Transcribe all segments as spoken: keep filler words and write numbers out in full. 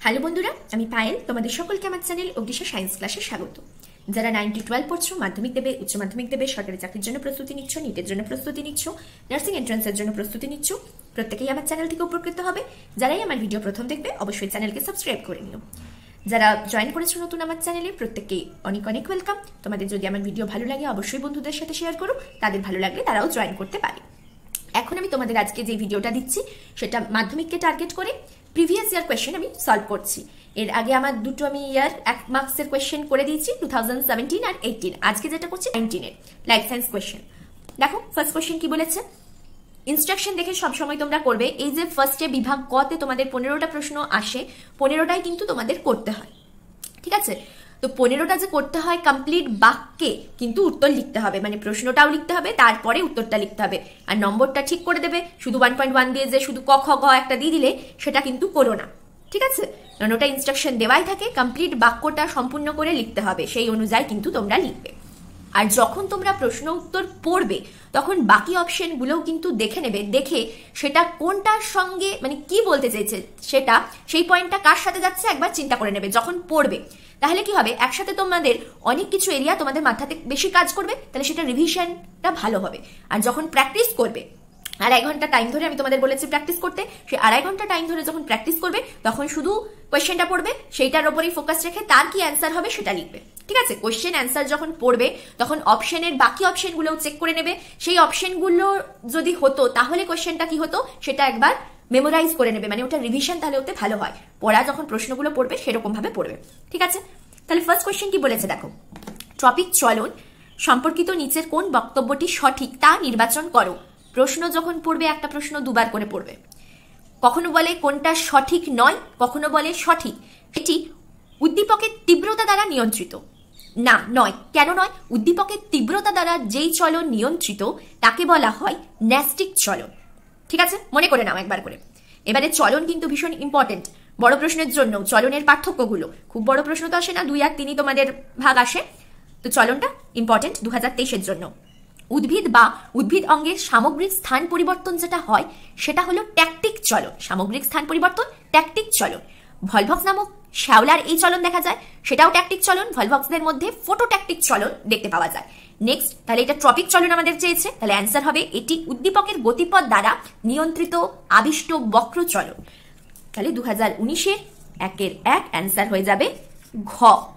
Hello বন্ধুরা, আমি পায়েল। তোমাদের সকলকে আমার চ্যানেল অগ্নিশা সায়েন্স ক্লাসে স্বাগত। যারা নাইন টু টুয়েলভ পড়ছো, মাধ্যমিক দেবে, উচ্চ মাধ্যমিক দেবে, সরকারি চাকরির জন্য প্রস্তুতি নিচ্ছ, নিটের জন্য প্রস্তুতি নিচ্ছ, নার্সিং এন্ট্রান্সের জন্য প্রস্তুতি নিচ্ছ, প্রত্যেকেই আমার চ্যানেল থেকে উপকৃত হবে। যারাই আমার ভিডিও প্রথম দেখবে অবশ্যই চ্যানেলকে সাবস্ক্রাইব করে নিও। যারা জয়েন করেছো নতুন আমার চ্যানেলে, প্রত্যেককেই অনেক অনেক ওয়েলকাম। তোমাদের যদি আমার ভিডিও ভালো লাগে অবশ্যই বন্ধুদের সাথে শেয়ার করো, তাদের ভালো লাগলে তারাও জয়েন করতে পারে। এখন আমি তোমাদের আজকে যে ভিডিওটা দিচ্ছি সেটা মাধ্যমিককে টার্গেট করে প্রিভিয়াস ইয়ার কোয়েশ্চেন আমি সলভ করছি। এর আগে আমার দুটো আমি ইয়ার এক মার্কসের কোয়েশ্চেন করে দিয়েছি, টু থাউজেন্ড সেভেন্টিন আর এইটিন। আজকে যেটা করছি নাইনটিনের লাইফ সায়েন্স কোয়েশ্চেন। দেখো ফার্স্ট কোয়েশ্চেন কি বলেছে। ইনস্ট্রাকশন দেখে সবসময় তোমরা করবে। এই যে ফার্স্টে বিভাগ কতে তোমাদের পনেরোটা প্রশ্ন আসে, পনেরোটাই কিন্তু তোমাদের করতে হয়, ঠিক আছে? তো পনেরোটা যে করতে হয় কমপ্লিট বাক্যে কিন্তু উত্তর লিখতে হবে, মানে প্রশ্নটাও লিখতে হবে, তারপরে উত্তরটা লিখতে হবে। আর নম্বরটা ঠিক করে দেবে। শুধু ওয়ান পয়েন্ট ওয়ান দিয়ে যে শুধু ক খ গ একটা দিয়ে দিলে সেটা কিন্তু করো না, ঠিক আছে? কারণ ওটা ইনস্ট্রাকশন দেওয়াই থাকে, কমপ্লিট বাক্যটা সম্পূর্ণ করে লিখতে হবে, সেই অনুযায়ী কিন্তু তোমরা লিখবে। আর যখন তোমরা প্রশ্ন উত্তর পড়বে তখন বাকি অপশনগুলোও কিন্তু দেখে নেবে, দেখে সেটা কোনটার সঙ্গে মানে কি বলতে চাইছে, সেটা সেই পয়েন্টটা কার সাথে যাচ্ছে একবার চিন্তা করে নেবে যখন পড়বে। তাহলে কি হবে, একসাথে তোমাদের অনেক কিছু এরিয়া তোমাদের মাথাতে বেশি কাজ করবে, তাহলে সেটা রিভিশনটা ভালো হবে। আর যখন প্র্যাকটিস করবে, আড়াই ঘন্টা টাইম ধরে আমি তোমাদের বলেছি প্র্যাকটিস করতে, সেই আড়াই ঘন্টা টাইম ধরে যখন প্র্যাকটিস করবে তখন শুধু কোয়েশ্চেনটা পড়বে, সেইটার ওপরেই ফোকাস রেখে তার কি অ্যান্সার হবে সেটা লিখবে, ঠিক আছে? কোয়েশ্চেন অ্যান্সার যখন পড়বে তখন অপশনের বাকি অপশনগুলোও চেক করে নেবে। সেই অপশনগুলো যদি হতো তাহলে কোয়েশ্চেনটা কি হতো সেটা একবার মেমোরাইজ করে নেবে, মানে ওটা রিভিশন তাহলে ওতে ভালো হয়। পড়া যখন প্রশ্নগুলো পড়বে সেরকম ভাবে পড়বে, ঠিক আছে? তাহলে ফার্স্ট কোয়েশ্চেন কি বলেছে দেখো। টপিক চলন সম্পর্কিত নিচের কোন বক্তব্যটি সঠিক তা নির্বাচন করো। প্রশ্ন যখন পড়বে একটা প্রশ্ন দুবার করে পড়বে। কখনো বলে কোনটা সঠিক নয়, কখনো বলে সঠিক। এটি উদ্দীপকের তীব্রতা দ্বারা নিয়ন্ত্রিত। না, নয়। কেন নয়? উদ্দীপকের তীব্রতা দ্বারা যেই চলন নিয়ন্ত্রিত তাকে বলা হয় ন্যাস্টিক চলন, ঠিক আছে? মনে করে নাও একবার করে। এবারে চলন কিন্তু ভীষণ ইম্পর্টেন্ট বড় প্রশ্নের জন্য। চলনের পার্থক্যগুলো, খুব বড় প্রশ্ন তো আসে না, দুই আর তিনই তোমাদের ভাগ আসে, তো চলনটা ইম্পর্টেন্ট দু হাজার তেইশের জন্য। উদ্ভিদ বা উদ্ভিদ অঙ্গের সামগ্রিক স্থান পরিবর্তন যেটা হয় সেটা হলো ট্যাকটিক চলন। সামগ্রিক স্থান পরিবর্তন ট্যাকটিক চলন। ভলভক্স নামক শ্যাওলার এই চলন দেখা যায়, সেটাও ট্যাকটিক চলন। ভলভক্সদের মধ্যে ফোটোট্যাকটিক চলন দেখতে পাওয়া যায়। নেক্সট, তাহলে এটা ট্রপিক চলন আমাদের চেয়েছে, তাহলে অ্যান্সার হবে এটি উদ্দীপকের গতিপথ দ্বারা নিয়ন্ত্রিত আবিষ্ট বক্র চলন। তাহলে দু হাজার উনিশের একের এক অ্যান্সার হয়ে যাবে ঘ।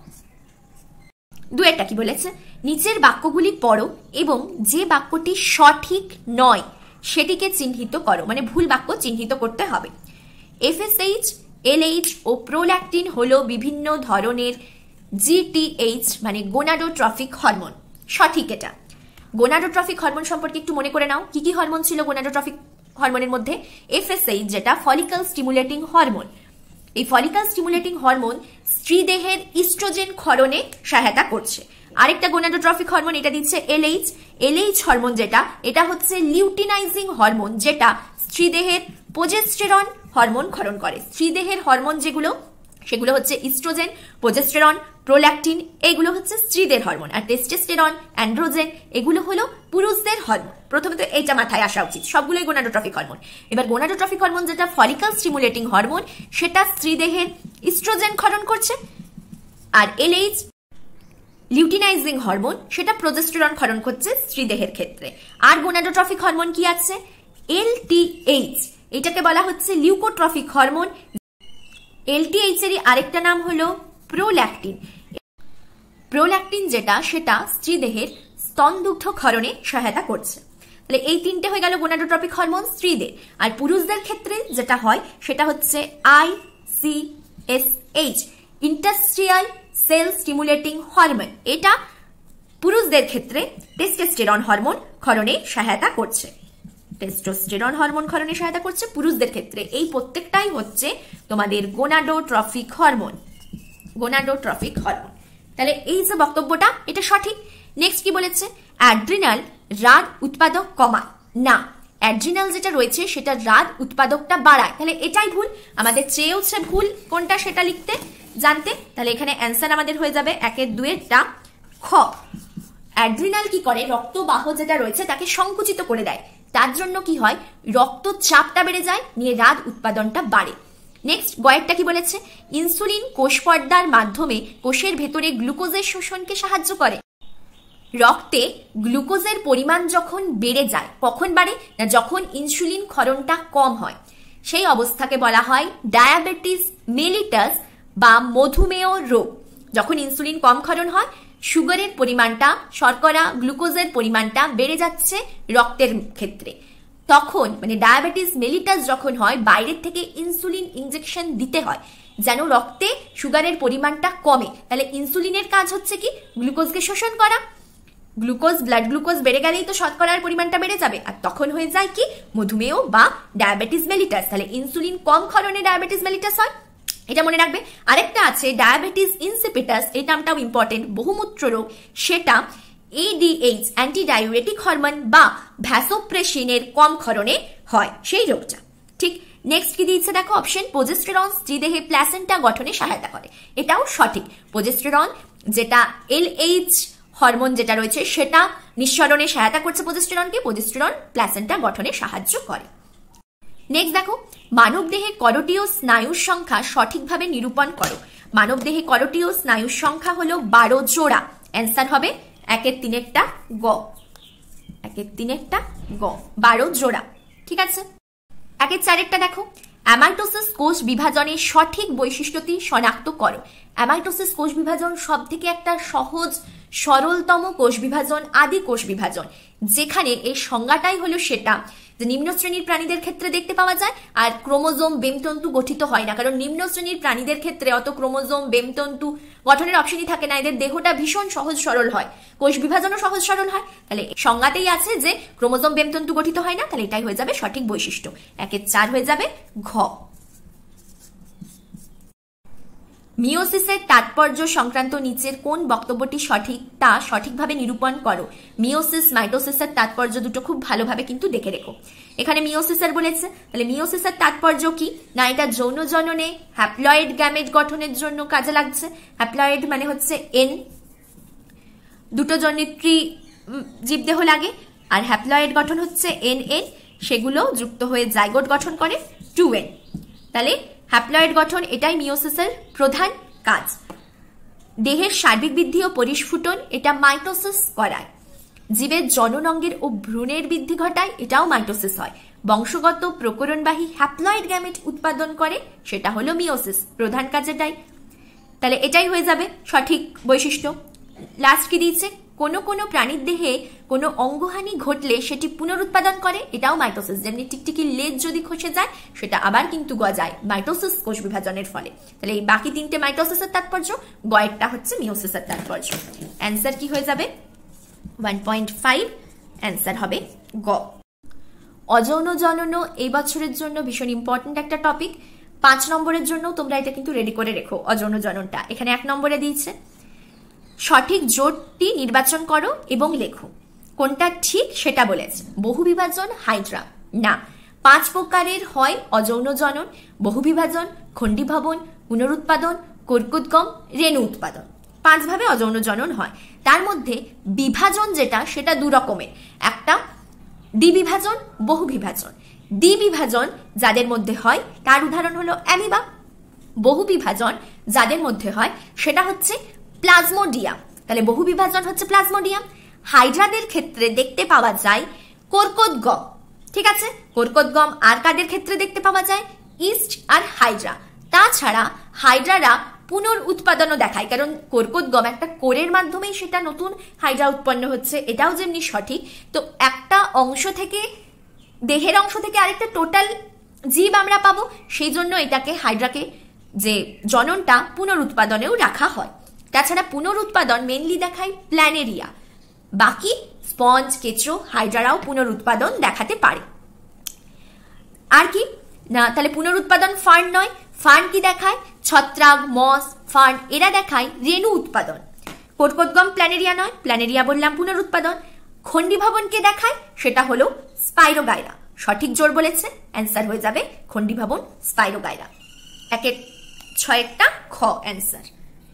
দুয়েরটা কি বলেছে, নিচের বাক্যগুলি পড়ো এবং যে বাক্যটি সঠিক নয় সেটিকে চিহ্নিত করো, মানে ভুল বাক্য চিহ্নিত করতে হবে। এফএসএইচ, এলএইচ ও প্রোল্যাকটিন হলো বিভিন্ন ধরনের জিটিএইচ মানে গোনাডোট্রফিক হরমোন। সঠিক এটা। গোনাডোট্রফিক হরমোন সম্পর্কে একটু মনে করে নাও, কি কি হরমোন ছিল গোনাডোট্রফিক হরমোনের মধ্যে? এফএসএইচ যেটা ফলিকল স্টিমুলেটিং হরমোন। এই ফলিকল স্টিমুলেটিং হরমোন স্ত্রীদেহের ইস্ট্রোজেন ক্ষরণে সহায়তা করছে। আরেকটা গোনাডোট্রফিক হরমোন এটা দিচ্ছে এলএইচ। এলএইচ হরমোন যেটা, এটা হচ্ছে লিউটিনাইজিং হরমোন, যেটা স্ত্রীদেহের প্রোজেস্টেরন হরমোন ক্ষরণ করে। স্ত্রীদেহের হরমোন যেগুলো সেগুলো হচ্ছে ইস্ট্রোজেন, প্রোজেস্টেরন, প্রোল্যাকটিন, এইগুলো হচ্ছে স্ত্রীদের হরমোন। আর টেস্টোস্টেরন, অ্যান্ড্রোজেন এগুলো হলো পুরুষদের হরমোন। প্রথমে তো এইটা মাথায় আসা উচিত, সবগুলোই গোনাডোট্রফিক হরমোন। এবার গোনাডোট্রফিক হরমোন যেটা ফলিকল স্টিমুলেটিং হরমোন, সেটা স্ত্রীদেহের ইস্ট্রোজেন ক্ষরণ করছে। আর এলএইচ লিউটিনাইজিং হরমোন, সেটা প্রোজেস্টেরন ক্ষরণ করছে স্ত্রীদেহের ক্ষেত্রে। আর গোনাডোট্রফিক হরমোন কি আছে? এলটিএইচ, এটাকে বলা হচ্ছে লিউকোট্রফিক হরমোন। এলটিএইচ এরই আরেকটা নাম হলো প্রোল্যাকটিন। প্রোল্যাকটিন যেটা, সেটা স্ত্রীদেহের স্তনদুগ্ধ ক্ষরণে সহায়তা করছে। তাহলে এই তিনটে হয়ে গেল গোনাডোট্রপিক হরমোন স্ত্রীদের। আর পুরুষদের ক্ষেত্রে যেটা হয় সেটা হচ্ছে ICSH, interstitial cell stimulating hormone. এটা পুরুষদের ক্ষেত্রে টেস্টোস্টেরন হরমোন ক্ষরণে সহায়তা করছে। টেস্টোস্টেরন হরমোন ক্ষরণে সহায়তা করছে পুরুষদের ক্ষেত্রে। এই প্রত্যেকটাই হচ্ছে তোমাদের গোনাডোট্রফিক হরমোন। গোনাডোট্রফিক হরমোন। তাহলে এই যে বক্তব্যটা এটা সঠিক। নেক্সট কি বলেছে, অ্যাড্রিনাল রাগ উৎপাদক কমায়। না, অ্যাড্রিনাল যেটা রয়েছে সেটা রাগ উৎপাদকটা বাড়ায়, তাহলে এটাই ভুল। আমাদের চেয়েওছে ভুল কোনটা সেটা লিখতে জানতে। তাহলে এখানে অ্যান্সার আমাদের হয়ে যাবে একের দুয়েরটা খ। অ্যাড্রিনাল কি করে, রক্তবাহ যেটা রয়েছে তাকে সংকুচিত করে দেয়, তার জন্য কি হয়, রক্তচাপটা বেড়ে যায়, নিয়ে রাগ উৎপাদনটা বাড়ে। নেক্সট গয়েরটা কি বলেছে, ইনসুলিন কোষ পর্দার মাধ্যমে কোষের ভেতরে গ্লুকোজের শোষণকে সাহায্য করে। রক্তে গ্লুকোজের পরিমাণ যখন বেড়ে যায়, কখন বাড়ে না যখন ইনসুলিন ক্ষরণটা কম হয়, সেই অবস্থাকে বলা হয় ডায়াবেটিস মেলিটাস বা মধুমেহ রোগ। যখন ইনসুলিন কম ক্ষরণ হয়, সুগারের পরিমাণটা, শর্করা গ্লুকোজের পরিমাণটা বেড়ে যাচ্ছে রক্তের ক্ষেত্রে, তখন মানে ডায়াবেটিস মেলিটাস যখন হয়, বাইরের থেকে ইনসুলিন ইনজেকশন দিতে হয় যেন রক্তে সুগারের পরিমাণটা কমে। তাহলে ইনসুলিনের কাজ হচ্ছে কি, গ্লুকোজকে শোষণ করা। গ্লুকোজ, ব্লাড গ্লুকোজ বেড়ে গেলেই তো শর্করার পরিমাণটা বেড়ে যাবে, আর তখন হয়ে যায় কি মধুমেহ বা ডায়াবেটিস মেলিটাস। তাহলে ইনসুলিন কম ক্ষরণে ডায়াবেটিস মেলিটাস হয়, এটা মনে রাখবে। আরেকটা আছে ডায়াবেটিস ইনসিপিটাস, এই নামটাও ইম্পর্টেন্ট, বহুমূত্র রোগ। সেটা এডিএইচ অ্যান্টি ডায়ুরেটিক হরমোন বা ভ্যাসোপ্রেসিনের কম ক্ষরণে হয় সেই রোগটা। ঠিক, নেক্সট কি দিয়েছে দেখো অপশন, প্রোজেস্টেরন দেহে প্ল্যাসেন্টা গঠনে সহায়তা করে। এটাও সঠিক। প্রোজেস্টেরন যেটা এলএইচ হরমোন যেটা রয়েছে সেটা নিঃসরণে সহায়তা করছে প্রোজেস্টেরনকে, প্রোজেস্টেরন প্ল্যাসেন্টা গঠনে সাহায্য করে। নেক্সট দেখো, মানব দেহে করোটীয় স্নায়ুর সংখ্যা সঠিকভাবে নিরূপণ করো। মানব দেহে করোটীয় স্নায়ুর সংখ্যা হলো বারো জোড়া। অ্যান্সার হবে একের তিনেরটা গ, একের তিনেরটা গ, বারো জোড়া। ঠিক আছে, একের চারেরটা দেখো, অ্যামাইটোসিস কোষ বিভাজনের সঠিক বৈশিষ্ট্যটি শনাক্ত করো। অ্যামাইটোসিস কোষ বিভাজন সব থেকে একটা সহজ সরলতম কোষ বিভাজন, আদি কোষ বিভাজন, যেখানে এই সংজ্ঞাটাই হলো সেটা যে নিম্ন শ্রেণীর প্রাণীদের ক্ষেত্রে দেখতে পাওয়া যায়, আর ক্রোমোজোম বেমতন্তু গঠিত হয় না, কারণ নিম্ন শ্রেণীর প্রাণীদের ক্ষেত্রে অত ক্রোমোজোম বেমতন্তু গঠনের অপশনই থাকে না, এদের দেহটা ভীষণ সহজ সরল হয়, কোষ বিভাজনও সহজ সরল হয়। তাহলে সংজ্ঞাতেই আছে যে ক্রোমোজোম বেমতন্তু গঠিত হয় না, তাহলে এটাই হয়ে যাবে সঠিক বৈশিষ্ট্য। একের চার হয়ে যাবে ঘ। মিওসিসের তাৎপর্য সংক্রান্ত নিচের কোন বক্তব্যটি সঠিক তা সঠিকভাবে নিরূপণ করো। মিওসিস মাইটোসিসের তাৎপর্য দুটো খুব ভালোভাবে কিন্তু দেখে রেখো। এখানে মিওসিসের বলেছে, তাহলে মিওসিসের তাৎপর্য কি না, এটা যৌন জননে হ্যাপ্লয়েড গ্যামেট গঠনের জন্য কাজে লাগছে। হ্যাপ্লয়েড মানে হচ্ছে এন, দুটো জনিত্রী জীবদেহ লাগে, আর হ্যাপ্লয়েড গঠন হচ্ছে এন এন, সেগুলো যুক্ত হয়ে জাইগোট গঠন করে টু এন। তাহলে হ্যাপ্লয়েড গঠন এটাই মিওসিসের প্রধান কাজ। দেহের সার্বিক বৃদ্ধি ও পরিস্ফুটন এটা মাইটোসিস করায়। জীবের জনন অঙ্গের ও ভ্রূণের বৃদ্ধি ঘটায়, এটাও মাইটোসিস হয়। বংশগত প্রকরণবাহী হ্যাপ্লয়েড গ্যামেট উৎপাদন করে, সেটা হলো মিওসিস, প্রধান কাজ এটাই। তাহলে এটাই হয়ে যাবে সঠিক বৈশিষ্ট্য। লাস্ট কি দিয়েছে, কোনো কোনো প্রাণীর দেহে কোনো অঙ্গহানি ঘটলে সেটি পুনরুৎপাদন করে, এটাও মাইটোসিস। যেমনি টিকটিকির লেজ যদি খসে যায় সেটা আবার কিন্তু গজায়, মাইটোসিস কোষ বিভাজনের ফলে। তাহলে এই বাকি তিনটে মাইটোসিসের তাৎপর্য, গয়েরটা হচ্ছে মিওসিসের তাৎপর্য। অ্যান্সার কি হয়ে যাবে ওয়ান পয়েন্ট ফাইভ, অ্যান্সার হবে গ। অযৌন জনন এই বছরের জন্য ভীষণ ইম্পর্টেন্ট একটা টপিক। পাঁচ নম্বরের জন্য তোমরা এটা কিন্তু রেডি করে রেখো। অযৌন জননটা এখানে এক নম্বরে দিয়েছে, সঠিক জোটটি নির্বাচন করো এবং লেখো। কোনটা ঠিক সেটা বলেছে। বহু বিভাজন হাইড্রা না, পাঁচ প্রকারের হয় অযৌন জনন, বহু বিভাজন, খণ্ডীভবন, পুনরুৎপাদন, কর্কুৎগম, রেণু উৎপাদন। পাঁচ ভাবে অযৌন জনন হয়। তার মধ্যে বিভাজন যেটা সেটা দু রকমের, একটা দ্বিবিভাজন, বহু বিভাজন। দ্বিবিভাজন যাদের মধ্যে হয় তার উদাহরণ হলো অ্যামিবা। বহু বিভাজন যাদের মধ্যে হয় সেটা হচ্ছে প্লাজমোডিয়াম। তাহলে বহু বিভাজন হচ্ছে প্লাজমোডিয়াম। হাইড্রাদের ক্ষেত্রে দেখতে পাওয়া যায় কর্কোৎগম। ঠিক আছে, কর্কোৎগম আর কাদের ক্ষেত্রে দেখতে পাওয়া যায়, ইস্ট আর হাইড্রা। তাছাড়া হাইড্রারা পুনর উৎপাদনও দেখায়, কারণ কর্কোৎগম একটা কোরের মাধ্যমেই সেটা নতুন হাইড্রা উৎপন্ন হচ্ছে, এটাও যেমনি সঠিক। তো একটা অংশ থেকে, দেহের অংশ থেকে আরেকটা টোটাল জীব আমরা পাবো, সেই জন্য এটাকে হাইড্রাকে যে জননটা পুনরুৎপাদনেও রাখা হয়। তাছাড়া পুনরুৎপাদন মেনলি দেখায় প্ল্যানেরিয়া, বাকি স্পঞ্জ, কেঁচো, হাইড্রারাও পুনরুৎপাদন দেখাতে পারে। আর কি না, তাহলে পুনরুৎপাদন ফার্ন নয়। ফার্ন কি দেখায়, ছত্রাক, মস, ফার্ন এরা দেখায় রেণু উৎপাদন। কর্কোৎগম প্ল্যানেরিয়া নয়, প্ল্যানেরিয়া বললাম পুনরুৎপাদন। খণ্ডীভবনকে দেখায়, সেটা হলো স্পাইরোগাইরা। সঠিক জোর বলেছে, অ্যান্সার হয়ে যাবে খণ্ডীভবন, স্পাইরোগাইরা। একের ছয়টা খ অ্যান্সার,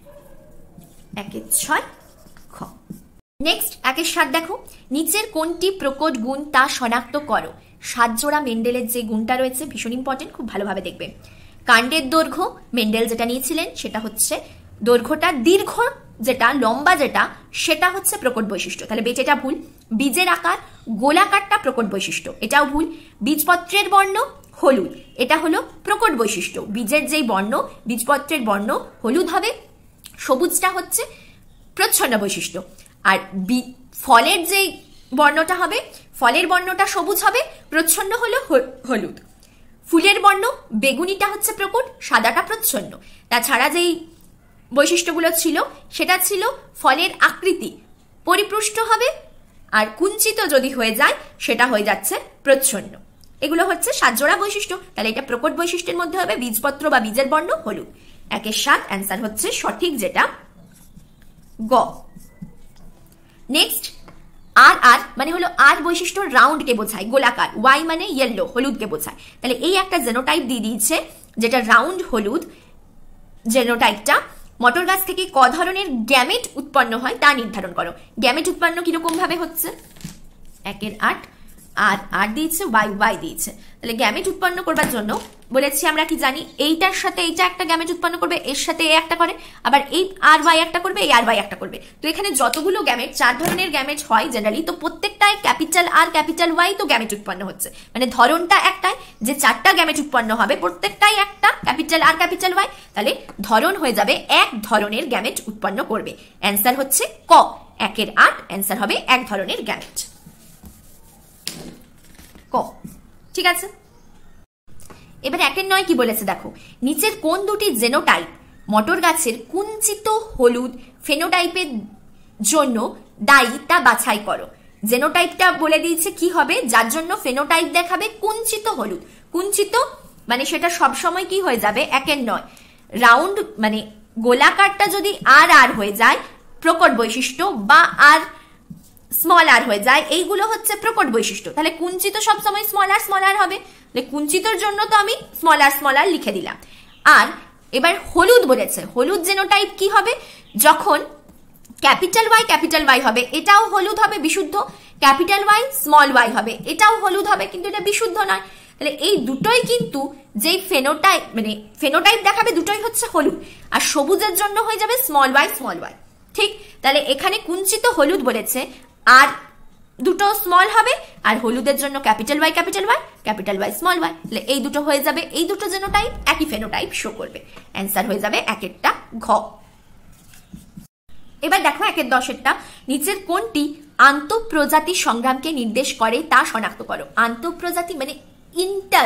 একের ছয় খ। নেক্সট একের সাত দেখো, নিচের কোনটি প্রকট গুণ তা শনাক্ত করো। সাত জোড়া মেন্ডেলের যে গুণটা রয়েছে ভীষণ ইম্পর্টেন্ট, খুব ভালোভাবে দেখবে। কাণ্ডের দৈর্ঘ্য মেন্ডেল যেটা নিয়েছিলেন সেটা হচ্ছে দৈর্ঘ্যটা দীর্ঘ, যেটা লম্বা যেটা সেটা হচ্ছে প্রকট বৈশিষ্ট্য। তাহলে বেটেটা ভুল। বীজের আকার গোলাকারটা প্রকট বৈশিষ্ট্য, এটাও ভুল। বীজপত্রের বর্ণ হলুদ, এটা হলো প্রকট বৈশিষ্ট্য। বীজের যেই বর্ণ, বীজপত্রের বর্ণ হলুদ হবে, সবুজটা হচ্ছে প্রচ্ছন্ন বৈশিষ্ট্য। আর ফলের যেই বর্ণটা হবে, ফলের বর্ণটা সবুজ হবে, প্রচ্ছন্ন হলো হলুদ। ফুলের বর্ণ বেগুনিটা হচ্ছে প্রকট, সাদাটা প্রচ্ছন্ন। তাছাড়া যেই বৈশিষ্ট্যগুলো ছিল সেটা ছিল ফলের আকৃতি পরিপুষ্ট হবে, আর কুঞ্চিত যদি হয়ে যায় সেটা হয়ে যাচ্ছে প্রচ্ছন্ন। এগুলো হচ্ছে সাত জোড়া বৈশিষ্ট্য। তাহলে এটা প্রকট বৈশিষ্ট্যের মধ্যে হবে বীজপত্র বা বীজের বর্ণ হলুদ। একের সাত অ্যান্সার হচ্ছে সঠিক, যেটা গ। নেক্সট আর আর মানে হলো আর বৈশিষ্ট্য রাউন্ড কে বোঝায়, গোলাকার। ওয়াই মানে ইয়েলো, হলুদকে বোঝায়। তাহলে এই একটা জেনোটাইপ দিয়ে দিয়েছে যেটা রাউন্ড হলুদ। জেনোটাইপটা মটর গাছ থেকে ক ধরনের গ্যামেট উৎপন্ন হয় তা নির্ধারণ করো। গ্যামেট উৎপন্ন কিরকম ভাবে হচ্ছে, একের আট আর আর দিয়েছে, ওয়াই ওয়াই দিয়েছে। তাহলে গ্যামেট উৎপন্ন করবার জন্য বলেছি আমরা কি জানি, এইটার সাথে এইটা একটা গ্যামেট উৎপন্ন করবে, এর সাথে এ একটা করে, আবার এই আর ওয়াই একটা করবে, এই আর ওয়াই একটা করবে। তো এখানে যতগুলো গ্যামেট, চার ধরনের গ্যামেট হয় জেনারেলি, তো প্রত্যেকটাই ক্যাপিটাল আর ক্যাপিটাল ওয়াই তো গ্যামেট উৎপন্ন হচ্ছে, মানে ধরনটা একটাই। যে চারটা গ্যামেট উৎপন্ন হবে প্রত্যেকটাই একটা ক্যাপিটাল আর ক্যাপিটাল ওয়াই, তাহলে ধরন হয়ে যাবে এক ধরনের গ্যামেট উৎপন্ন করবে। অ্যান্সার হচ্ছে ক, একের আট অ্যান্সার হবে এক ধরনের গ্যামেট, ক। ঠিক আছে, এবার একের নয় কি বলেছে দেখো, নিচের কোন দুটি জেনোটাইপ মটর গাছের কুঞ্চিত হলুদ ফেনোটাইপের জন্য দায়ী তা বাছাই করো। জেনোটাইপটা বলে দিয়েছে কি হবে, যার জন্য ফেনোটাইপ দেখাবে কুঞ্চিত হলুদ। কুঞ্চিত মানে সেটা সবসময় কি হয়ে যাবে, একের নয় রাউন্ড মানে গোলাকারটা যদি আর আর হয়ে যায় প্রকট বৈশিষ্ট্য, বা আর স্মল আর হয়ে যায়, এইগুলো হচ্ছে প্রকট বৈশিষ্ট্য। তাহলে কুঞ্চিত সবসময় স্মল আর স্মল আর হবে, কুঞ্চিতর জন্য তো আমি স্মল আর স্মল আর লিখে দিলাম। আর এবার হলুদ বলেছে, হলুদ জেনোটাইপ কি হবে, যখন ক্যাপিটাল ওয়াই ক্যাপিটাল ওয়াই হবে এটাও হলুদ হবে বিশুদ্ধ, ক্যাপিটাল ওয়াই স্মল ওয়াই হবে এটাও হলুদ হবে, কিন্তু এটা বিশুদ্ধ নয়। তাহলে এই দুটোই কিন্তু যেই ফেনোটাইপ মানে ফেনোটাইপ দেখাবে দুটোই হচ্ছে হলুদ, আর সবুজের জন্য হয়ে যাবে স্মল ওয়াই স্মল ওয়াই। ঠিক, তাহলে এখানে কুঞ্চিত হলুদ বলেছে, আর দুটো স্মল হবে, আর হলুদের জন্য capital Y capital Y capital Y small Y. তাহলে এই দুটো হয়ে যাবে, এই দুটো জেনোটাইপ একই ফেনোটাইপ শো করবে। অ্যান্সার হয়ে যাবে একেরটা ঘ। এবার দেখো একের দশেরটা, নিচের কোনটি আন্তঃপ্রজাতি সংগ্রামকে নির্দেশ করে তা শনাক্ত করো। আন্তঃপ্রজাতি মানে ইন্টার,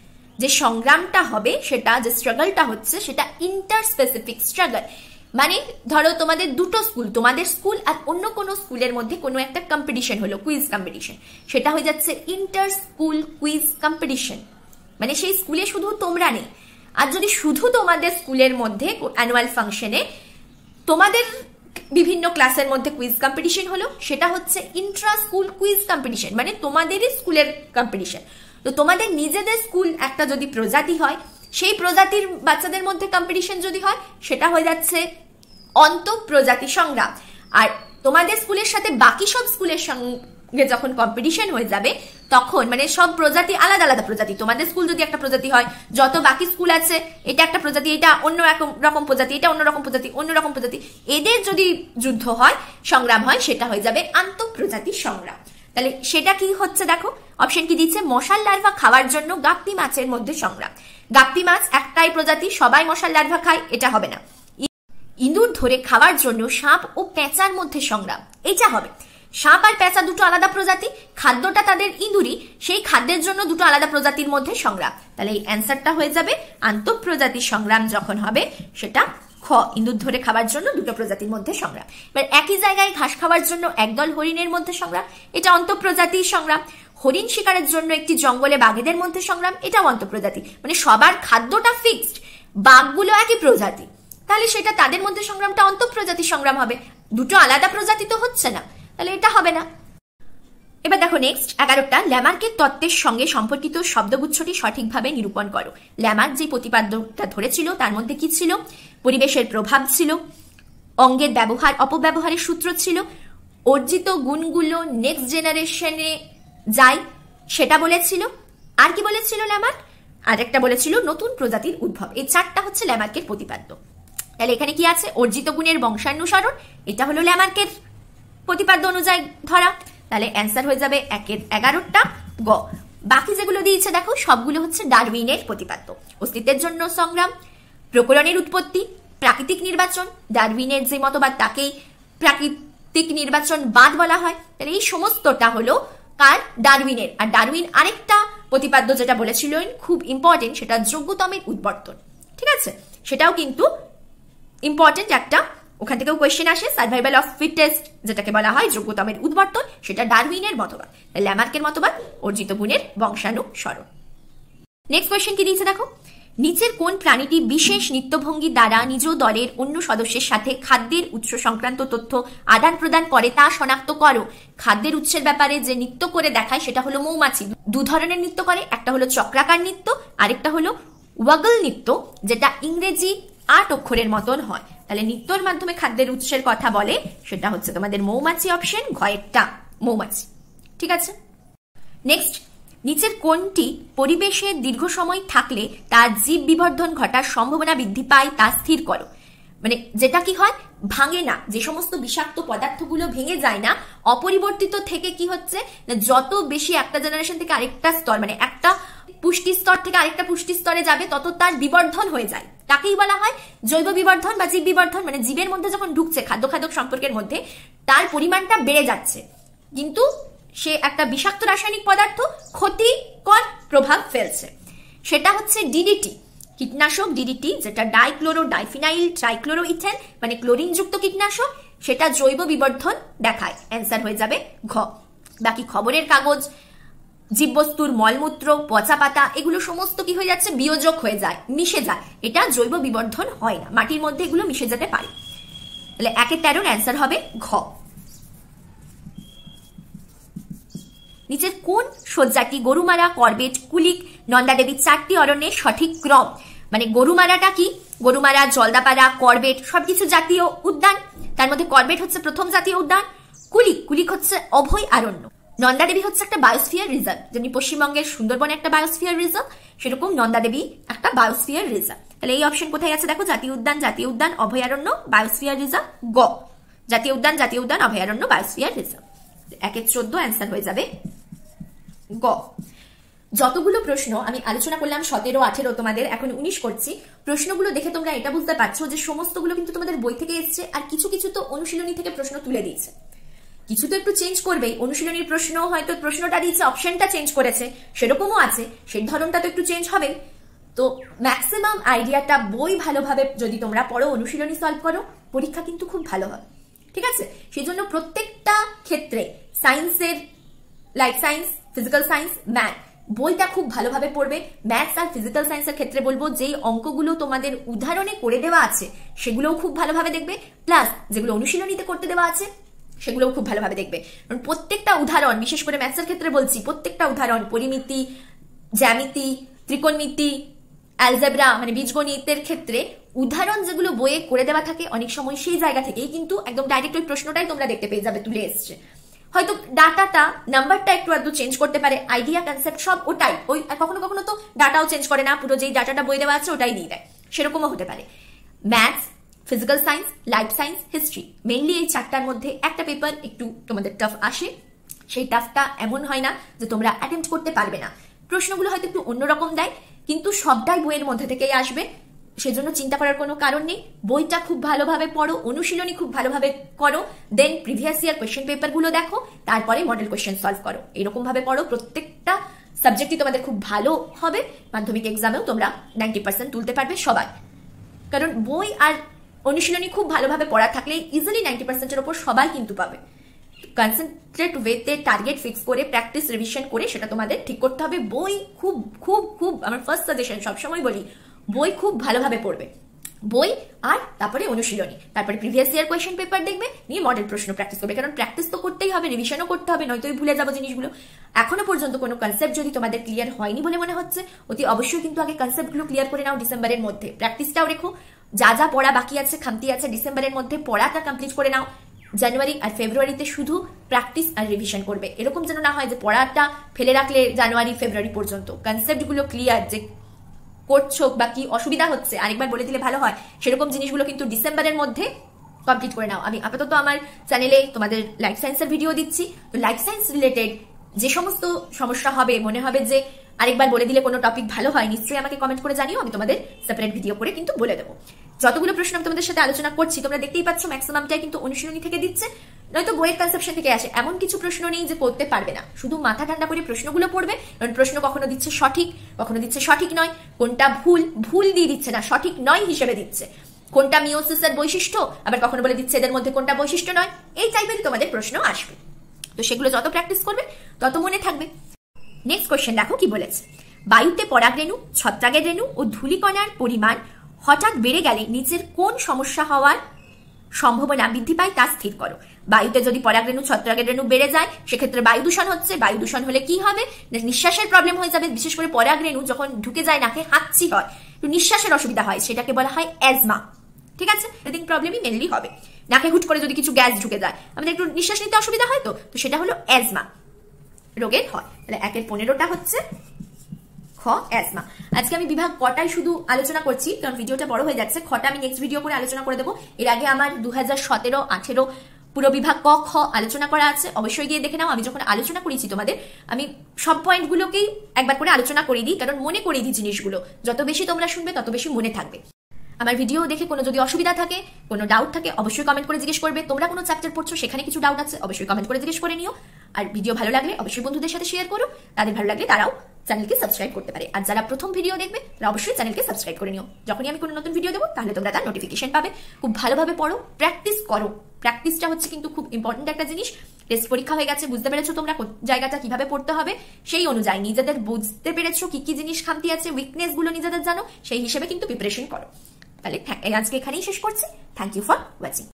যে সংগ্রামটা হবে সেটা, যে স্ট্রাগলটা হচ্ছে সেটা ইন্টার স্পেসিফিক স্ট্রাগল। মানে ধরো তোমাদের দুটো স্কুল, তোমাদের স্কুল আর অন্য কোনো স্কুলের মধ্যে কোনো একটা কম্পিটিশন হলো, কুইজ কম্পিটিশন, সেটা হয়ে যাচ্ছে ইন্টার স্কুল কুইজ কম্পিটিশন। মানে সেই স্কুলে শুধু তোমরা নেই, আর যদি শুধু তোমাদের স্কুলের মধ্যে অ্যানুয়াল ফাংশনে তোমাদের বিভিন্ন ক্লাসের মধ্যে কুইজ কম্পিটিশন হলো, সেটা হচ্ছে ইন্ট্রা স্কুল কুইজ কম্পিটিশন, মানে তোমাদেরই স্কুলের কম্পিটিশন। তো তোমাদের নিজেদের স্কুল একটা যদি প্রজাতি হয়, সেই প্রজাতির বাচ্চাদের মধ্যে কম্পিটিশন যদি হয়, সেটা হয়ে যাচ্ছে অন্তঃপ্রজাতি সংগ্রাম। আর তোমাদের স্কুলের সাথে বাকি সব স্কুলের সঙ্গে যখন কম্পিটিশন হয়ে যাবে, তখন মানে সব প্রজাতি আলাদা আলাদা প্রজাতি, তোমাদের স্কুল যদি একটা প্রজাতি হয়, যত বাকি স্কুল আছে এটা একটা প্রজাতি, এটা অন্য রকম প্রজাতি, এটা অন্য রকম প্রজাতি, অন্য রকম প্রজাতি, এদের যদি যুদ্ধ হয়, সংগ্রাম হয়, সেটা হয়ে যাবে আন্তঃপ্রজাতি সংগ্রাম। তাহলে সেটা কি হচ্ছে দেখো, অপশন কি দিচ্ছে, মশাল লার্ভা খাওয়ার জন্য গাপ্পি মাছের মধ্যে সংগ্রাম। গাপ্পি মাছ একটাই প্রজাতি, সবাই মশাল লার্ভা খায়, এটা হবে না। ইঁদুর ধরে খাওয়ার জন্য সাপ ও পেঁচার মধ্যে সংগ্রাম, এটা হবে। সাপ আর পেঁচা দুটো আলাদা প্রজাতি, খাদ্যটা তাদের ইঁদুরি, সেই খাদ্যের জন্য দুটো আলাদা প্রজাতির মধ্যে সংগ্রাম। তাহলে এই অ্যান্সারটা হয়ে যাবে আন্তঃপ্রজাতি সংগ্রাম যখন হবে সেটা খ, ইঁদুর ধরে খাওয়ার জন্য দুটো প্রজাতির মধ্যে সংগ্রাম। এবার একই জায়গায় ঘাস খাওয়ার জন্য একদল হরিণের মধ্যে সংগ্রাম, এটা অন্তঃপ্রজাতির সংগ্রাম। হরিণ শিকারের জন্য একটি জঙ্গলে বাঘেদের মধ্যে সংগ্রাম, এটাও অন্তঃপ্রজাতি। মানে সবার খাদ্যটা ফিক্সড, বাঘগুলো একই প্রজাতি, তাহলে সেটা তাদের মধ্যে সংগ্রামটা অন্তঃপ্রজাতি সংগ্রাম হবে, দুটো আলাদা প্রজাতি তো হচ্ছে না, তাহলে এটা হবে না। এবার দেখো নেক্সট এগারোটা, ল্যামার্কের তত্ত্বের সঙ্গে সম্পর্কিত শব্দগুচ্ছটি সঠিকভাবে নিরূপণ করো। ল্যামার্ক যে প্রতিপাদ্যটা ধরেছিল তার মধ্যে কি ছিল, পরিবেশের প্রভাব ছিল, অঙ্গের ব্যবহার অপব্যবহারের সূত্র ছিল, অর্জিত গুণগুলো নেক্সট জেনারেশনে যায় সেটা বলেছিল, আর কি বলেছিল ল্যামার্ক, আর একটা বলেছিল নতুন প্রজাতির উদ্ভব। এই চারটা হচ্ছে ল্যামার্কের প্রতিপাদ্য। তাহলে এখানে কি আছে? অর্জিত গুণের বংশানুসরণ, এটা হলো ল্যামার্কের প্রতিপাদ্য অনুযায়ী ধরা। তাহলে অ্যান্সার হয়ে যাবে একের এগারোটা গ। বাকি যেগুলো দিয়েছে দেখো সবগুলো হচ্ছে ডারউইনের প্রতিপাদ্য। অস্তিত্বের জন্য সংগ্রাম, প্রকরণের উৎপত্তি, প্রাকৃতিক নির্বাচন, ডারউইনের যে মতবাদ তাকেই প্রাকৃতিক নির্বাচন বাদ বলা হয়। তাহলে এই সমস্তটা হলো কার? ডারউইনের। আর ডারউইন আরেকটা প্রতিপাদ্য যেটা বলেছিলেন খুব ইম্পর্টেন্ট, সেটা যোগ্যতমের উদ্বর্তন। ঠিক আছে, সেটাও কিন্তু ইম্পর্টেন্ট একটা, ওখান থেকেও কোয়েশ্চেন আসে। সার্ভাইভাল অফ ফিটেস্ট যেটাকে বলা হয় যোগ্যতমের উদ্বর্তন, সেটা ডারউইনের মতবাদ। ল্যামার্কের মতবাদ অর্জিত গুণের বংশানুসরণ। নেক্সট কোয়েশ্চেন কি দিয়েছে দেখো, নিচের কোন প্রাণীটি বিশেষ নৃত্যভঙ্গি দ্বারা নিজ দলের অন্য সদস্যের সাথে খাদ্যের উৎস সংক্রান্ত তথ্য আদান প্রদান করে তা শনাক্ত করো। খাদ্যের উৎসের ব্যাপারে যে নৃত্য করে দেখায় সেটা হলো মৌমাছি। দু ধরনের নৃত্য করে, একটা হলো চক্রাকার নৃত্য, আরেকটা হলো ওয়াগল নৃত্য, যেটা ইংরেজি আট অক্ষরের মতন হয়। তাহলে নৃত্যর মাধ্যমে খাদ্যের উৎসের কথা বলে, সেটা হচ্ছে তোমাদের মৌমাছি অপশন ঘয়েরটা মৌমাছি। ঠিক আছে, নেক্সট, নিচের কোনটি পরিবেশে দীর্ঘ সময় থাকলে তার জীব বিবর্ধন ঘটার সম্ভাবনা বৃদ্ধি পায় তা স্থির করো। মানে যেটা কি হয়, ভাঙে না, যে সমস্ত বিষাক্ত পদার্থগুলো ভেঙে যায় না, অপরিবর্তিত থেকে কি হচ্ছে, যত বেশি একটা জেনারেশন থেকে আরেকটা স্তর, মানে একটা পুষ্টি স্তর থেকে আরেকটা পুষ্টি স্তরে যাবে তত তার বিবর্ধন হয়ে যায়। তাকেই বলা হয় জৈব বিবর্ধন বা জীব বিবর্ধন। মানে জীবের মধ্যে যখন ঢুকছে খাদ্য খাদ্য সম্পর্কের মধ্যে, তার পরিমাণটা বেড়ে যাচ্ছে, কিন্তু সে একটা বিষাক্ত রাসায়নিক পদার্থ ক্ষতিকর প্রভাব ফেলছে। সেটা হচ্ছে ডিডিটি, কীটনাশক ডিডিটি, যেটা ডাইক্লোরো ডাইফিনাইল ট্রাইক্লোরো ইথেন, মানে ক্লোরিন যুক্ত কীটনাশক, সেটা জৈব বিবর্ধন দেখায়। অ্যান্সার হয়ে যাবে ঘ। বাকি খবরের কাগজ, জীববস্তুর মলমূত্র, পচা পাতা, এগুলো সমস্ত কি হয়ে যাচ্ছে, বিয়োজক হয়ে যায়, মিশে যায়। এটা জৈব বিবর্ধন হয় না, মাটির মধ্যে এগুলো মিশে যেতে পারে। তাহলে একের তেরোর অ্যান্সার হবে ঘ। নিচের কোন সজ্জাটি গরুমারা, করবেট, কুলিক, নন্দাদেবী চারটি অরণ্যের সঠিক ক্রম? মানে গরুমারাটা কি, গরুমারা, জলদাপাড়া, করবেট সবকিছু জাতীয় উদ্যান। তার মধ্যে করবেট হচ্ছে প্রথম জাতীয় উদ্যান, কুলিক কুলিক হচ্ছে অভয় আরণ্য, নন্দাদেবী হচ্ছে একটা বায়োস্ফিয়ার রিজার্ভ। যেমনি পশ্চিমবঙ্গের সুন্দরবন একটা বায়োস্ফিয়ার রিজার্ভ, সেরকম নন্দাদেবী একটা বায়োস্ফিয়ার রিজার্ভ। তাহলে এই অপশন কোথায় আছে দেখো, জাতীয় উদ্যান, জাতীয় উদ্যান, অভয়ারণ্য, বায়োস্ফিয়ার রিজার্ভ গ। জাতীয় উদ্যান, জাতীয় উদ্যান, অভয়ারণ্য, বায়োস্ফিয়ার রিজার্ভ। একের চোদ্দ অ্যান্সার হয়ে যাবে গ। যতগুলো প্রশ্ন আমি আলোচনা করলাম, সতেরো আঠেরো, তোমাদের এখন উনিশ করছি। প্রশ্নগুলো দেখে তোমরা এটা বুঝতে পারছো যে সমস্তগুলো কিন্তু তোমাদের বই থেকে এসছে, আর কিছু কিছু তো অনুশীলনী থেকে প্রশ্ন তুলে দিয়েছে। কিছু তো একটু চেঞ্জ করবেই, অনুশীলনীর প্রশ্ন হয়তো প্রশ্নটা দিয়েছে, অপশনটা চেঞ্জ করেছে, সেরকমও আছে, সেই ধরনটা তো একটু চেঞ্জ হবেই। তো ম্যাক্সিমাম আইডিয়াটা বই ভালোভাবে যদি তোমরা পড়ো, অনুশীলনী সলভ করো, পরীক্ষা কিন্তু খুব ভালো হবে। ঠিক আছে, সেই জন্য প্রত্যেকটা ক্ষেত্রে সায়েন্সের, life science, physical science, math, বইটা খুব ভালোভাবে পড়বে। ম্যাথস আর ফিজিক্যাল সায়েন্সের ক্ষেত্রে বলবো যেই অঙ্কগুলো তোমাদের উদাহরণে করে দেওয়া আছে সেগুলোও খুব ভালোভাবে দেখবে, প্লাস যেগুলো অনুশীলনীতে করতে দেওয়া আছে সেগুলোও খুব ভালোভাবে দেখবে। কারণ প্রত্যেকটা উদাহরণ, বিশেষ করে ম্যাথসের ক্ষেত্রে বলছি, প্রত্যেকটা উদাহরণ, পরিমিতি, জ্যামিতি, ত্রিকোণমিতি, অ্যালজেব্রা মানে বীজগণিতের ক্ষেত্রে উদাহরণ যেগুলো বইয়ে করে দেওয়া থাকে, অনেক সময় সেই জায়গা থেকেই কিন্তু একদম ডাইরেক্ট ওই প্রশ্নটাই তোমরা দেখতে পেয়ে যাবে তুলে এসছে। হয়তো ডাটাটা, নাম্বারটা একটু আধটু চেঞ্জ করতে পারে, আইডিয়া, কনসেপ্ট সব ওটাই, ওই কখনো কখনো তো ডাটাও চেঞ্জ করে না, পুরো যেই ডাটাটা বই দেওয়া আছে ওটাই দিয়ে দেয়, সেরকমও হতে পারে। Maths, physical science, life science, history, mainly এই চারটার মধ্যে একটা পেপার একটু তোমাদের টাফ আসে। সেই টাফটা এমন হয় না যে তোমরা অ্যাটেম্প্ট করতে পারবে না, প্রশ্নগুলো হয়তো একটু অন্যরকম দেয়, কিন্তু সবটাই বইয়ের মধ্যে থেকেই আসবে, সেজন্য চিন্তা করার কোনো কারণ নেই। বইটা খুব ভালোভাবে পড়ো, অনুশীলনী খুব ভালোভাবে করো, then previous year question paper গুলো দেখো, তারপরে মডেল কোয়েশ্চেন সলভ করো। এরকম ভাবে পড়ো, প্রত্যেকটা সাবজেক্টই তোমাদের খুব ভালো হবে। মাধ্যমিক এক্সামেও তোমরা নাইনটি পার্সেন্ট তুলতে পারবে সবাই, কারণ বই আর অনুশীলনী খুব ভালোভাবে পড়া থাকলে ইজিলি নাইনটি পার্সেন্টের ওপর সবাই কিন্তু পাবে। কনসেন্ট্রেট ওয়েতে টার্গেট ফিক্স করে প্র্যাকটিস রিভিশন করে সেটা তোমাদের ঠিক করতে হবে। বই খুব খুব খুব আমার ফার্স্ট সাজেশন সবসময় বলি, বই খুব ভালোভাবে পড়বে, বই আর তারপরে অনুশীলনী, তারপরে প্রিভিয়াস ইয়ার কোয়েশ্চেন পেপার দেখবে, নিয়ে মডেল প্রশ্ন প্র্যাকটিস করবে, কারণ প্র্যাকটিস তো করতেই হবে, রিভিশনও করতে হবে, নয়তো ভুলে যাবো জিনিসগুলো। এখনো পর্যন্ত কোনো কনসেপ্ট যদি তোমাদের ক্লিয়ার হয়নি বলে মনে হচ্ছে, অতি অবশ্যই কিন্তু আগে কনসেপ্টগুলো ক্লিয়ার করে নাও ডিসেম্বরের মধ্যে, প্র্যাকটিসটাও রেখো, যা যা পড়া বাকি আছে, খামতি আছে, ডিসেম্বরের মধ্যে পড়াটা কমপ্লিট করে নাও। জানুয়ারি আর ফেব্রুয়ারিতে শুধু প্র্যাকটিস আর রিভিশন করবে, এরকম যেন না হয় যে পড়াটা ফেলে রাখলে জানুয়ারি ফেব্রুয়ারি পর্যন্ত। কনসেপ্টগুলো ক্লিয়ার, যে করছো বা কি অসুবিধা হচ্ছে আরেকবার বলে দিলে ভালো হয়, সেরকম জিনিসগুলো কিন্তু ডিসেম্বরের মধ্যে কমপ্লিট করে নাও। আমি আপাতত আমার চ্যানেলে তোমাদের লাইফ সায়েন্সের ভিডিও দিচ্ছি, তো লাইফ সায়েন্স রিলেটেড যে সমস্ত সমস্যা হবে, মনে হবে যে আরেকবার বলে দিলে কোনো টপিক ভালো হয়, নিশ্চয়ই আমাকে কমেন্ট করে জানিও, আমি তোমাদের সেপারেট ভিডিও করে কিন্তু বলে দেবো। যতগুলো প্রশ্ন আমি তোমাদের সাথে আলোচনা করছি তোমরা দেখতেই পাচ্ছ ম্যাক্সিমামটাই কিন্তু অনুশীলনী থেকে দিচ্ছে, নয়তো বইয়ের কনসেপশন থেকে আসে। এমন কিছু প্রশ্ন নেই যে করতে পারবে না, শুধু মাথা ঠান্ডা করে প্রশ্নগুলো পড়বে, কারণ প্রশ্ন কখনো দিচ্ছে সঠিক, কখনো দিচ্ছে সঠিক নয়, কোনটা ভুল ভুল দিয়ে দিচ্ছে না, সঠিক নয় হিসেবে দিচ্ছে, কোনটা মিওসিসের বৈশিষ্ট্য, আবার কখনো বলে দিচ্ছে এদের মধ্যে কোনটা বৈশিষ্ট্য নয়। এই টাইপের তোমাদের প্রশ্ন আসবে, তো সেগুলো যত প্র্যাকটিস করবে তত মনে থাকবে। নেক্সট কোয়েশ্চেন দেখো কি বলেছে, বায়ুতে পরাগরেণু, ছত্রাকের রেণু ও ধূলিকণার পরিমাণ হঠাৎ বেড়ে গেলে নিচের কোন সমস্যা হওয়ার সম্ভাবনা বৃদ্ধি পায় তা স্থির করো। বায়ুতে যদি পরাগরেণু, ছত্রাকের রেণু বেড়ে যায় সেক্ষেত্রে বায়ু দূষণ হচ্ছে, বায়ু দূষণ হলে কি হবে, নিঃশ্বাসের প্রবলেম হয়ে যাবে, বিশেষ করে পরাগরেণু যখন ঢুকে যায় নাকে হাঁচি হয়, নিঃশ্বাসের অসুবিধা হয়, সেটাকে বলা হয় অ্যাজমা। ঠিক আছে, ব্রিদিং প্রবলেমই মেনলি হবে, নাকে হুট করে যদি কিছু গ্যাস ঢুকে যায় আমাদের একটু নিঃশ্বাস নিতে অসুবিধা হয়, তো তো সেটা হলো অ্যাজমা রোগের হয়। তাহলে একের পনেরোটা হচ্ছে খ অ্যাজমা। আজকে আমি বিভাগ কটাই শুধু আলোচনা করছি কারণ ভিডিওটা বড় হয়ে যাচ্ছে, খটা আমি নেক্সট ভিডিও করে আলোচনা করে দেবো। এর আগে আমার দু হাজার সতেরো আঠেরো পুরো বিভাগ ক খ আলোচনা করা আছে, অবশ্যই গিয়ে দেখে নাও। আমি যখন আলোচনা করেছি তোমাদের আমি সব পয়েন্টগুলোকেই একবার করে আলোচনা করে দিই, কারণ মনে করে দিই জিনিসগুলো, যত বেশি তোমরা শুনবে তত বেশি মনে থাকবে। আমার ভিডিও দেখে কোনো যদি অসুবিধা থাকে, কোনো ডাউট থাকে, অবশ্যই কমেন্ট করে জিজ্ঞেস করবে। তোমরা কোনো চ্যাপ্টার পড়ছো সেখানে কিছু ডাউট আছে, অবশ্যই কমেন্ট করে জিজ্ঞেস করে নিও। আর ভিডিও ভালো লাগলে অবশ্যই বন্ধুদের সাথে শেয়ার করো, তাদের ভালো লাগলে তারাও চ্যানেলকে সাবস্ক্রাইব করতে পারে। আর যারা প্রথম ভিডিও দেখবে তারা অবশ্যই চ্যানেলকে সাবস্ক্রাইব করে নিও, যখনই আমি কোনো নতুন ভিডিও দেবো তাহলে তোমরা তার নোটিফিকেশন পাবে। খুব ভালোভাবে পড়ো, প্র্যাকটিস করো, প্র্যাকটিসটা হচ্ছে কিন্তু খুব ইম্পর্টেন্ট একটা জিনিস। টেস্ট পরীক্ষা হয়ে গেছে, বুঝতে পেরেছো তোমরা জায়গাটা কিভাবে পড়তে হবে, সেই অনুযায়ী নিজেদের বুঝতে পেরেছো কি কি জিনিস খামতি আছে, উইকনেস গুলো নিজেদের জানো, সেই হিসেবে কিন্তু প্রিপারেশন করো। তাহলে আজকে এখানেই শেষ করছি। Thank you for watching.